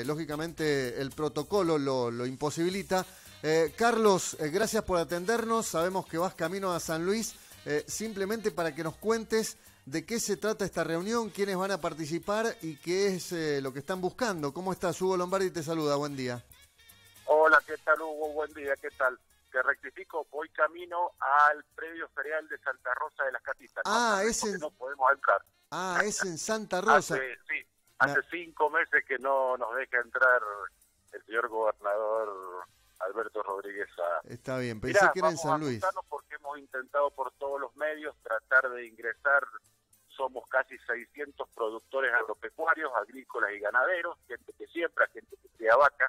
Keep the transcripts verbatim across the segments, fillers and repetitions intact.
lógicamente el protocolo lo, lo imposibilita. Eh, Carlos, eh, gracias por atendernos. Sabemos que vas camino a San Luis. Eh, simplemente para que nos cuentes de qué se trata esta reunión, quiénes van a participar y qué es eh, lo que están buscando. ¿Cómo estás? Hugo Lombardi te saluda. Buen día. Hola, ¿qué tal, Hugo? Buen día, ¿qué tal? Te rectifico, voy camino al predio ferial de Santa Rosa de las Catitas. Ah, no, es en... no podemos entrar. Ah, es en Santa Rosa. Hace, sí, hace cinco meses que no nos deja entrar el señor gobernador Alberto Rodríguez Saá. Está bien, pensé Mirá, que era en San Luis. Porque hemos intentado por todos los medios tratar de ingresar. Somos casi seiscientos productores agropecuarios, agrícolas y ganaderos, gente que siembra, gente que cría vaca,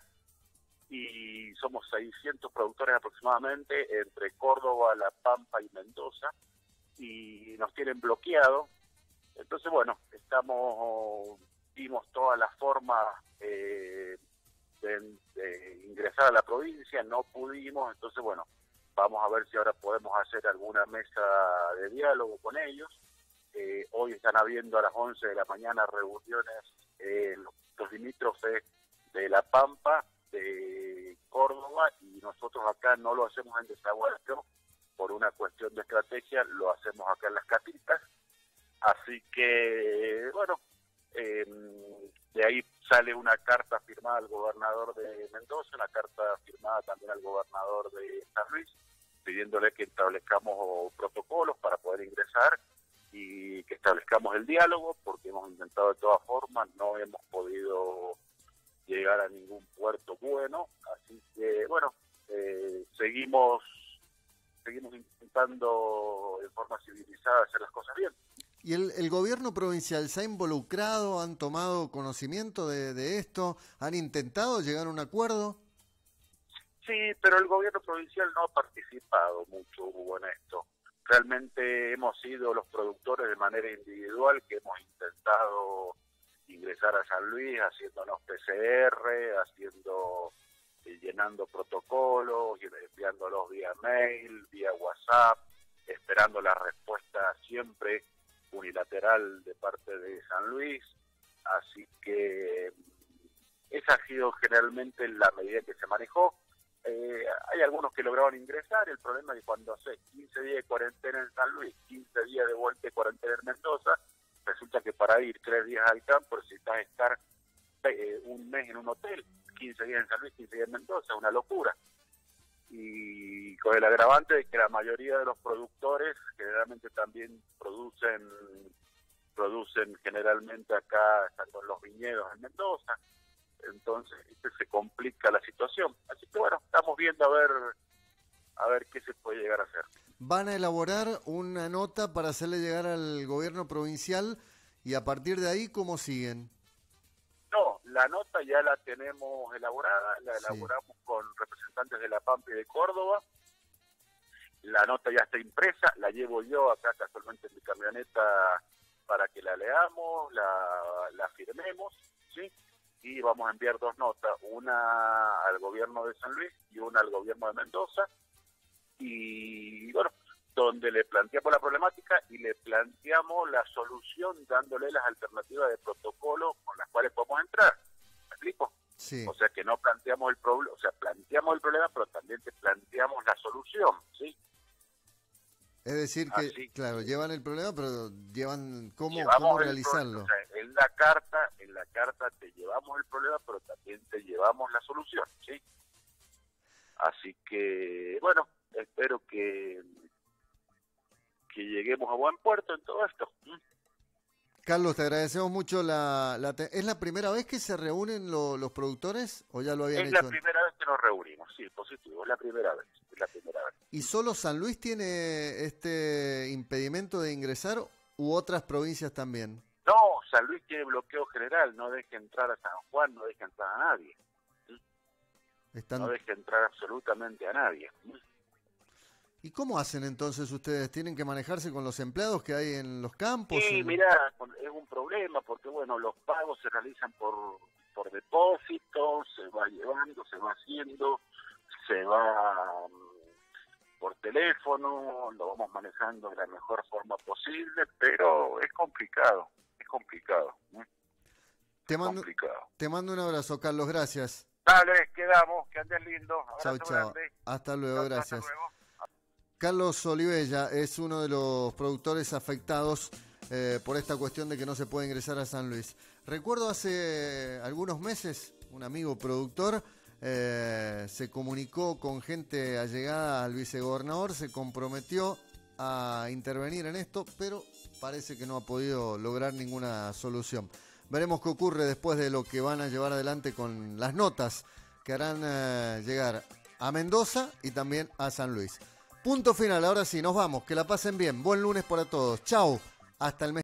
y somos seiscientos productores aproximadamente entre Córdoba, La Pampa y Mendoza, y nos tienen bloqueado. Entonces, bueno, estamos, dimos todas las formas eh, de, de ingresar a la provincia, no pudimos, entonces, bueno, vamos a ver si ahora podemos hacer alguna mesa de diálogo con ellos. Eh, hoy están habiendo a las once de la mañana reuniones en eh, los limítrofes de La Pampa, de Córdoba, y nosotros acá no lo hacemos en Desaguadero por una cuestión de estrategia, lo hacemos acá en Las Catitas. Así que, bueno, eh, de ahí sale una carta firmada al gobernador de Mendoza, una carta firmada también al gobernador de San Luis, pidiéndole que establezcamos protocolos para poder ingresar y que establezcamos el diálogo, porque hemos intentado de todas formas, no hemos podido llegar a ningún puerto bueno, así que, bueno, eh, seguimos, seguimos intentando de forma civilizada hacer las cosas bien. ¿Y el, el gobierno provincial se ha involucrado, han tomado conocimiento de, de esto, han intentado llegar a un acuerdo? Sí, pero el gobierno provincial no ha participado mucho, Hugo, en esto. Realmente hemos sido los productores de manera individual que hemos intentado ingresar a San Luis haciéndonos P C R, haciendo, eh, llenando protocolos, enviándolos vía mail, vía WhatsApp, esperando la respuesta siempre unilateral de parte de San Luis. Así que esa ha sido generalmente la medida que se manejó. Eh, hay algunos que lograron ingresar, el problema es que cuando hace quince días de cuarentena en San Luis, quince días de vuelta de cuarentena en Mendoza, resulta que para ir tres días al campo necesitas estar eh, un mes en un hotel, quince días en San Luis, quince días en Mendoza, es una locura. Y con el agravante de que la mayoría de los productores generalmente también producen, producen generalmente acá, estando en los viñedos en Mendoza, entonces este, se complica la situación. Así que bueno, estamos viendo a ver a ver qué se puede llegar a hacer. Van a elaborar una nota para hacerle llegar al gobierno provincial y a partir de ahí, ¿cómo siguen? No, la nota ya la tenemos elaborada, la elaboramos sí. con representantes de La Pampa y de Córdoba. La nota ya está impresa, la llevo yo acá casualmente en mi camioneta para que la leamos, la, la firmemos, ¿sí? Y vamos a enviar dos notas, una al gobierno de San Luis y una al gobierno de Mendoza, y bueno, donde le planteamos la problemática y le planteamos la solución dándole las alternativas de protocolo con las cuales podemos entrar. ¿Me explico? Sí. O sea que no planteamos el problema, o sea, planteamos el problema, pero también te planteamos la solución, ¿sí? Es decir que, Así, claro, llevan el problema, pero llevan cómo, cómo realizarlo. O sea, en la carta, en la carta te llevamos el problema, pero también te llevamos la solución, ¿sí? Así que, bueno, espero que que lleguemos a buen puerto en todo esto. Carlos, te agradecemos mucho la... la te... ¿Es la primera vez que se reúnen lo, los productores o ya lo habían es hecho? Es la primera vez que nos reunimos, sí, positivo, es la primera vez, es la primera vez. ¿Y solo San Luis tiene este impedimento de ingresar u otras provincias también? No, San Luis tiene bloqueo general, no deja entrar a San Juan, no deja entrar a nadie. Están... No deja entrar absolutamente a nadie. ¿Y cómo hacen entonces ustedes? ¿Tienen que manejarse con los empleados que hay en los campos? Sí, en... mira, es un problema porque, bueno, los pagos se realizan por, por depósito, se va llevando, se va haciendo, se va por teléfono, lo vamos manejando de la mejor forma posible, pero es complicado, es complicado. ¿eh? Te mando, complicado. te mando un abrazo, Carlos, gracias. Dale, quedamos, que andes lindo. Chau, chau. Grande. Hasta luego, Chau, gracias. hasta luego. Carlos Olivella es uno de los productores afectados eh, por esta cuestión de que no se puede ingresar a San Luis. Recuerdo hace algunos meses, un amigo productor eh, se comunicó con gente allegada al vicegobernador, se comprometió a intervenir en esto, pero parece que no ha podido lograr ninguna solución. Veremos qué ocurre después de lo que van a llevar adelante con las notas que harán eh, llegar a Mendoza y también a San Luis. Punto final, ahora sí, nos vamos, que la pasen bien. Buen lunes para todos. Chau, hasta el mes.